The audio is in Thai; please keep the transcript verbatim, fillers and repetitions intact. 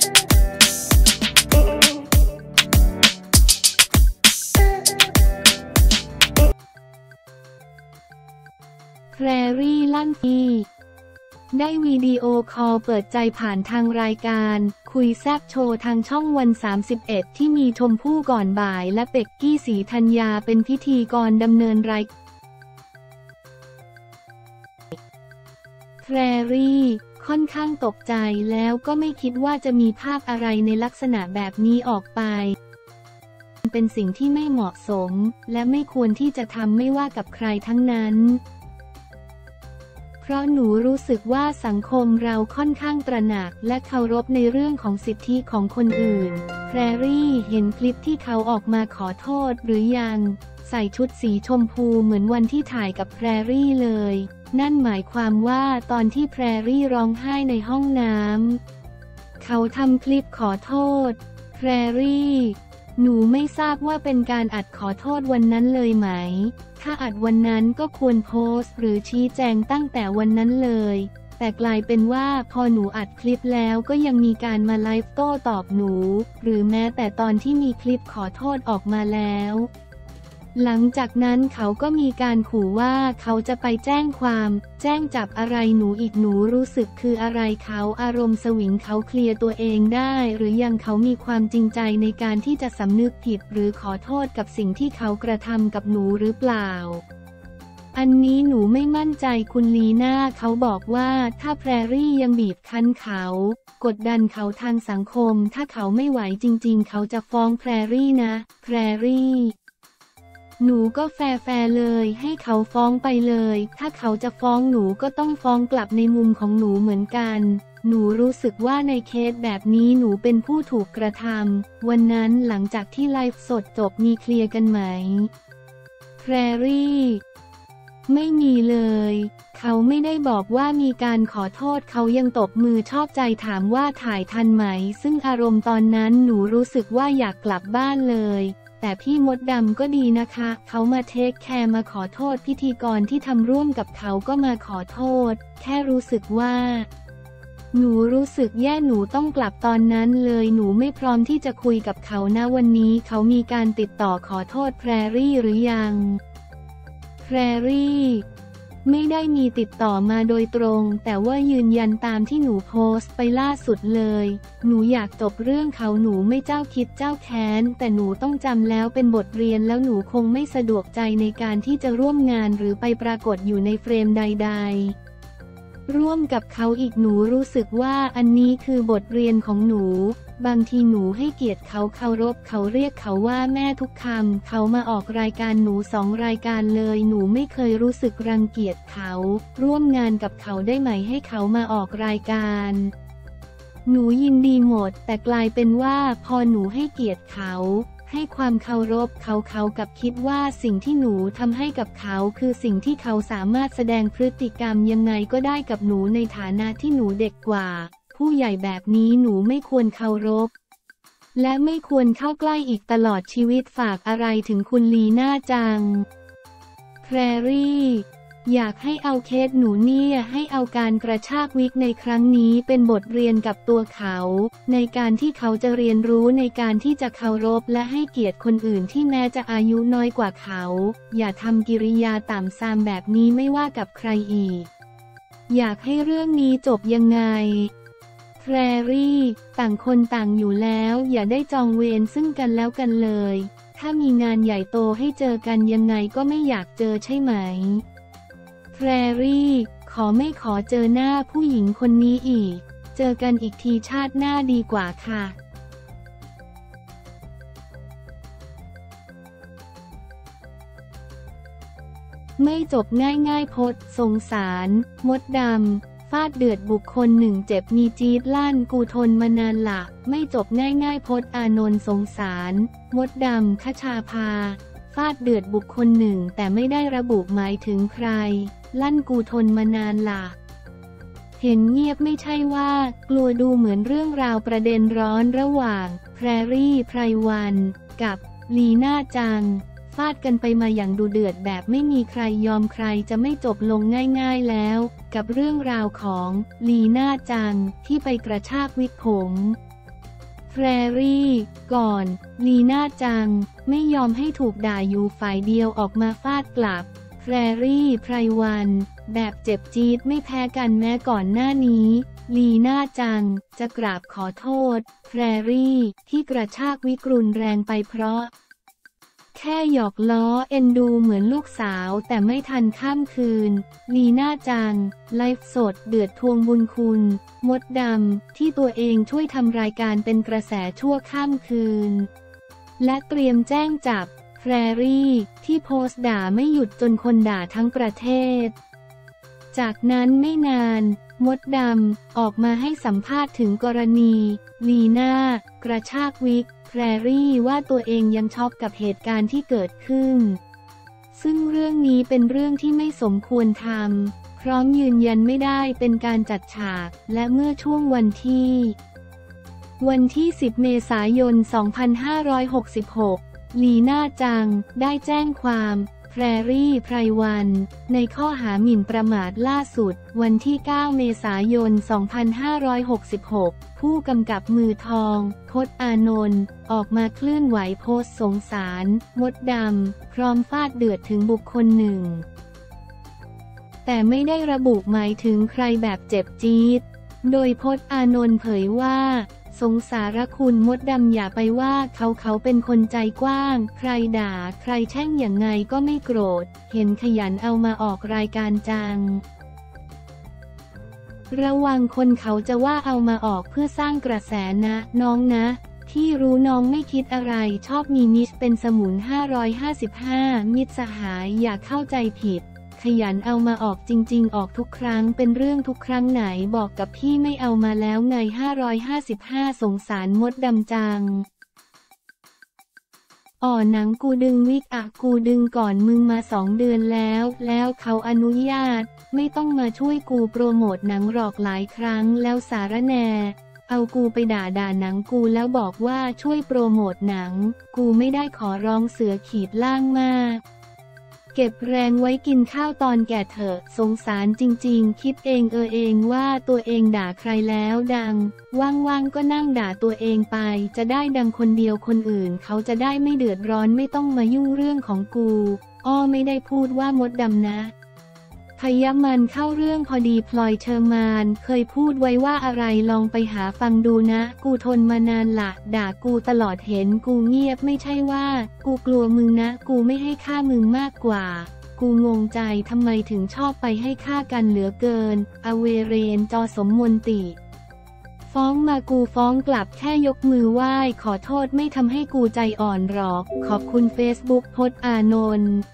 แพรรี่ลั่นทีได้วิดีโอคอลเปิดใจผ่านทางรายการคุยแซบโชว์ทางช่องวันสามสิบเอ็ดที่มีชมพู่ก่อนบ่ายและเป็กกี้ศรีธัญญาเป็นพิธีกรดำเนินรายแพรรี่ค่อนข้างตกใจแล้วก็ไม่คิดว่าจะมีภาพอะไรในลักษณะแบบนี้ออกไปเป็นสิ่งที่ไม่เหมาะสมและไม่ควรที่จะทำไม่ว่ากับใครทั้งนั้นเพราะหนูรู้สึกว่าสังคมเราค่อนข้างตระหนักและเคารพในเรื่องของสิทธิของคนอื่นแพรรี่เห็นคลิปที่เขาออกมาขอโทษหรือยังใส่ชุดสีชมพูเหมือนวันที่ถ่ายกับแพรรี่เลยนั่นหมายความว่าตอนที่แพรรี่ร้องไห้ในห้องน้ำเขาทำคลิปขอโทษแพรรี่หนูไม่ทราบว่าเป็นการอัดขอโทษวันนั้นเลยไหมถ้าอัดวันนั้นก็ควรโพสต์หรือชี้แจงตั้งแต่วันนั้นเลยแต่กลายเป็นว่าพอหนูอัดคลิปแล้วก็ยังมีการมาไลฟ์โต้ตอบหนูหรือแม้แต่ตอนที่มีคลิปขอโทษออกมาแล้วหลังจากนั้นเขาก็มีการขู่ว่าเขาจะไปแจ้งความแจ้งจับอะไรหนูอีกหนูรู้สึกคืออะไรเขาอารมณ์สวิงเขาเคลียร์ตัวเองได้หรือยังเขามีความจริงใจในการที่จะสำนึกผิดหรือขอโทษกับสิ่งที่เขากระทำกับหนูหรือเปล่าอันนี้หนูไม่มั่นใจคุณลีน่าเขาบอกว่าถ้าแพรรี่ยังบีบคั้นเขากดดันเขาทางสังคมถ้าเขาไม่ไหวจริงๆเขาจะฟ้องแพรรี่นะแพรรี่หนูก็แฟร์ๆเลยให้เขาฟ้องไปเลยถ้าเขาจะฟ้องหนูก็ต้องฟ้องกลับในมุมของหนูเหมือนกันหนูรู้สึกว่าในเคสแบบนี้หนูเป็นผู้ถูกกระทำวันนั้นหลังจากที่ไลฟ์สดจบมีเคลียร์กันไหมแพรรี่ไม่มีเลยเขาไม่ได้บอกว่ามีการขอโทษเขายังตบมือชอบใจถามว่าถ่ายทันไหมซึ่งอารมณ์ตอนนั้นหนูรู้สึกว่าอยากกลับบ้านเลยแต่พี่มดดำก็ดีนะคะเขามาเทคแคร์มาขอโทษพิธีกรที่ทำร่วมกับเขาก็มาขอโทษแค่รู้สึกว่าหนูรู้สึกแย่หนูต้องกลับตอนนั้นเลยหนูไม่พร้อมที่จะคุยกับเขานะวันนี้เขามีการติดต่อขอโทษแพรรี่หรือยังแพรรี่ไม่ได้มีติดต่อมาโดยตรงแต่ว่ายืนยันตามที่หนูโพสต์ไปล่าสุดเลยหนูอยากจบเรื่องเขาหนูไม่เจ้าคิดเจ้าแค้นแต่หนูต้องจำแล้วเป็นบทเรียนแล้วหนูคงไม่สะดวกใจในการที่จะร่วมงานหรือไปปรากฏอยู่ในเฟรมใดๆร่วมกับเขาอีกหนูรู้สึกว่าอันนี้คือบทเรียนของหนูบางทีหนูให้เกียรติเขาเคารพเขาเรียกเขาว่าแม่ทุกคำเขามาออกรายการหนูสองรายการเลยหนูไม่เคยรู้สึกรังเกียจเขาร่วมงานกับเขาได้ไหมให้เขามาออกรายการหนูยินดีหมดแต่กลายเป็นว่าพอหนูให้เกียรติเขาให้ความเคารพเขาเขากับคิดว่าสิ่งที่หนูทำให้กับเขาคือสิ่งที่เขาสามารถแสดงพฤติกรรมยังไงก็ได้กับหนูในฐานะที่หนูเด็กกว่าผู้ใหญ่แบบนี้หนูไม่ควรเคารพและไม่ควรเข้าใกล้อีกตลอดชีวิตฝากอะไรถึงคุณลีน่าจังแพรรี่อยากให้เอาเคสหนูเนี่ยให้เอาการกระชากวิกในครั้งนี้เป็นบทเรียนกับตัวเขาในการที่เขาจะเรียนรู้ในการที่จะเคารพและให้เกียรติคนอื่นที่แม้จะอายุน้อยกว่าเขาอย่าทำกิริยาต่ำทรามแบบนี้ไม่ว่ากับใครอีกอยากให้เรื่องนี้จบยังไงแพรรี่ต่างคนต่างอยู่แล้วอย่าได้จองเวรซึ่งกันแล้วกันเลยถ้ามีงานใหญ่โตให้เจอกันยังไงก็ไม่อยากเจอใช่ไหมแพรรี่ขอไม่ขอเจอหน้าผู้หญิงคนนี้อีกเจอกันอีกทีชาติหน้าดีกว่าค่ะไม่จบง่ายๆพดสงสารมดดำฟาดเดือดบุคคลหนึ่งเจ็บมีจี๊ดลั่นกูทนมานานละไม่จบง่ายๆพดอานนท์สงสารมดดำคชาภาฟาดเดือดบุคคลหนึ่งแต่ไม่ได้ระบุหมายถึงใครลั่นกูทนมานานละเห็นเงียบไม่ใช่ว่ากลัวดูเหมือนเรื่องราวประเด็นร้อนระหว่างแพรรี่ไพรวันกับลีน่าจังฟาดกันไปมาอย่างดูเดือดแบบไม่มีใครยอมใครจะไม่จบลงง่ายๆแล้วกับเรื่องราวของลีน่าจังที่ไปกระชากวิกผมแพรรี่ก่อนลีน่าจังไม่ยอมให้ถูกด่าอยู่ฝ่ายเดียวออกมาฟาดกลับแพรรี่ไพรวันแบบเจ็บจี๊ดไม่แพ้กันแม้ก่อนหน้านี้ลีน่าจังจะกราบขอโทษแพรรี่ที่กระชากวิกรุนแรงไปเพราะแค่หยอกล้อเอ็นดูเหมือนลูกสาวแต่ไม่ทันข้ามคืนลีน่าจังไลฟ์สดเดือดทวงบุญคุณมดดำที่ตัวเองช่วยทำรายการเป็นกระแสชั่วข้ามคืนและเตรียมแจ้งจับแพรรี่ที่โพสต์ด่าไม่หยุดจนคนด่าทั้งประเทศจากนั้นไม่นานมดดำออกมาให้สัมภาษณ์ถึงกรณีลีน่ากระชากวิกแพรรี่ว่าตัวเองยังช็อกกับเหตุการณ์ที่เกิดขึ้นซึ่งเรื่องนี้เป็นเรื่องที่ไม่สมควรทำพร้อมยืนยันไม่ได้เป็นการจัดฉากและเมื่อช่วงวันที่วันที่สิบเมษายนสองพันห้าร้อยหกสิบหกลีน่าจังได้แจ้งความแพรรี่ไพรวันในข้อหาหมิ่นประมาทล่าสุดวันที่เก้าเมษายนสองพันห้าร้อยหกสิบหกผู้กำกับมือทองพจน์อานนท์ออกมาเคลื่อนไหวโพสต์สงสารมดดำพร้อมฟาดเดือดถึงบุคคลหนึ่งแต่ไม่ได้ระบุหมายถึงใครแบบเจ็บจี๊ดโดยพจน์อานนท์เผยว่าสงสารคุณมดดำอย่าไปว่าเขาเขาเป็นคนใจกว้างใครด่าใครแช่งอย่างไงก็ไม่โกรธเห็นขยันเอามาออกรายการจังระวังคนเขาจะว่าเอามาออกเพื่อสร้างกระแสนะน้องนะที่รู้น้องไม่คิดอะไรชอบมีมิสเป็นสมุนห้าร้อยห้าสิบห้ามิตรสหายอย่าเข้าใจผิดขยันเอามาออกจริงๆออกทุกครั้งเป็นเรื่องทุกครั้งไหนบอกกับพี่ไม่เอามาแล้วไงห้าร้อยห้าสิบห้าสงสารมดดำจังอ่อหนังกูดึงวิกอะกูดึงก่อนมึงมาสองเดือนแล้วแล้วเขาอนุญาตไม่ต้องมาช่วยกูโปรโมทหนังหรอกหลายครั้งแล้วสารแหน่เอากูไปด่าด่าหนังกูแล้วบอกว่าช่วยโปรโมทหนังกูไม่ได้ขอร้องเสือขีดล่างมากเก็บแรงไว้กินข้าวตอนแก่เถอะสงสารจริงๆคิดเองเออเองว่าตัวเองด่าใครแล้วดังว่างๆก็นั่งด่าตัวเองไปจะได้ดังคนเดียวคนอื่นเขาจะได้ไม่เดือดร้อนไม่ต้องมายุ่งเรื่องของกูอ้อไม่ได้พูดว่ามดดำนะพยามันเข้าเรื่องพอดีพลอยเชอร์มานเคยพูดไว้ว่าอะไรลองไปหาฟังดูนะกูทนมานานละด่ากูตลอดเห็นกูเงียบไม่ใช่ว่ากูกลัวมึงนะกูไม่ให้ฆ่ามึงมากกว่ากูงงใจทำไมถึงชอบไปให้ฆ่ากันเหลือเกินอเวเรนจอสมมนติฟ้องมากูฟ้องกลับแค่ยกมือไหว้ขอโทษไม่ทำให้กูใจอ่อนหรอกขอบคุณเฟซบุ๊กพจน์อานนท์